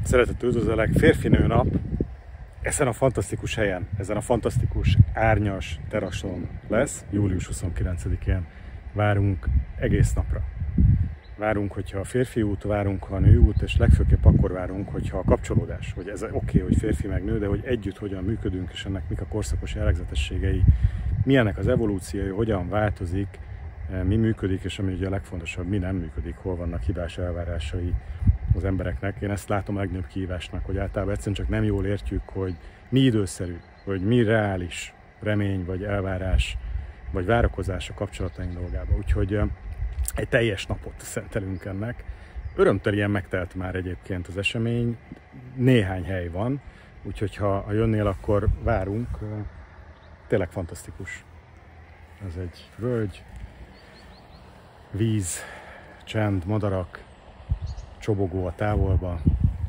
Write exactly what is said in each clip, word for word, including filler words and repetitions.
Szeretettel üdvözöllek, férfinő nap ezen a fantasztikus helyen, ezen a fantasztikus árnyas terason lesz, július huszonkilencedikén. Várunk egész napra. Várunk, hogyha a férfi út, várunk, ha a nő út, és legfőképp akkor várunk, hogyha a kapcsolódás, hogy ez oké, okay, hogy férfi meg nő, de hogy együtt hogyan működünk, és ennek mik a korszakos jellegzetességei, milyennek az evolúciója, hogyan változik, mi működik, és ami ugye a legfontosabb, mi nem működik, hol vannak hibás elvárásai az embereknek. Én ezt látom a legnagyobb kihívásnak, hogy általában egyszerűen csak nem jól értjük, hogy mi időszerű, hogy mi reális remény, vagy elvárás, vagy várakozás a kapcsolataink dolgába. Úgyhogy egy teljes napot szentelünk ennek. Örömteljen megtelt már egyébként az esemény, néhány hely van, úgyhogy ha, ha jönnél, akkor várunk. Tényleg fantasztikus. Ez egy völgy, víz, csend, madarak, csobogó a távolba.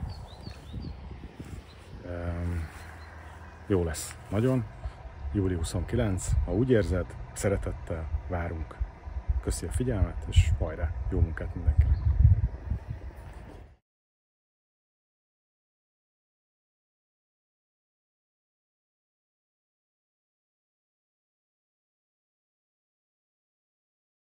Ehm, jó lesz, nagyon. július huszonkilencedike, ha úgy érzed, szeretettel várunk. Köszi a figyelmet, és hajrá, jó munkát mindenkinek!